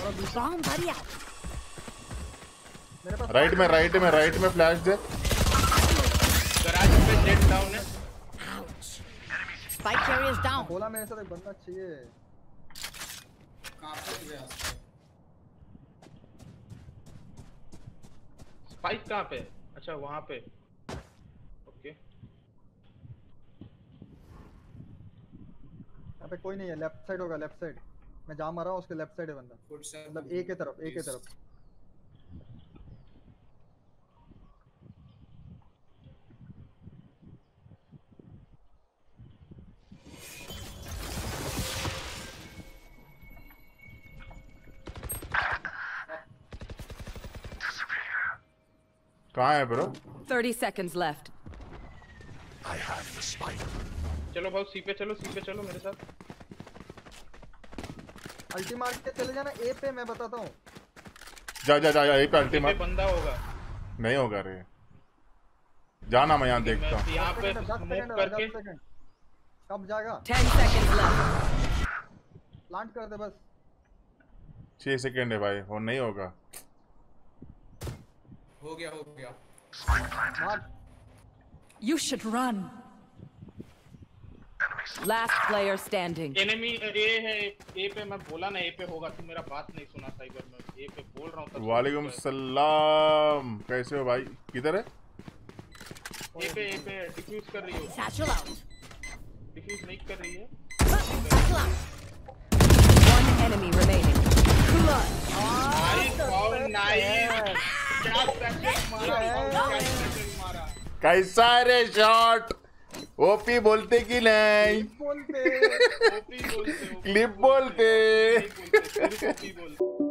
Right में flash दे। Garage पे जेट डाउन है। Spike carriers down. बोला मेरे साथ एक बंदा चाहिए। कहां पे गया स्पाइक कहां पे? अच्छा वहां पे। ओके यहाँ पे कोई नहीं है। लेफ्ट साइड होगा, लेफ्ट साइड। मैं जहाँ मारा हूँ उसके लेफ्ट साइड है बंदा। मतलब ए के तरफ, ए के तरफ। कहाँ है bro? 30 seconds left. I have the spike. चलो भाई सी पे चलो मेरे साथ। अल्टी मार के चले जाना ए पे, मैं बताता हूँ। जा ए पे अल्टी मार। बंदा होगा। नहीं होगा रे। जाना मैं यहाँ देखता हूँ। यहाँ पे स्मोक करके। कब जाएगा? 10 seconds left. प्लांट कर दे बस। 6 सेकंड है भाई, और नहीं होगा। हो गया You should run. Last player standing. Enemy A है, ए पे मैं बोला ना ए पे होगा, तू मेरा बात नहीं सुना साइबर में। ए पे बोल रहा हूँ। वालेकुम सलाम, कैसे हो भाई? किधर है? ए पे डिफ्यूज कर रही हो। Satchel out. डिफ्यूज नहीं कर रही है। One enemy remaining. नाइस। कैसा रे शॉट? ओपी बोलते कि नहीं? बोलते। क्लिप बोलते।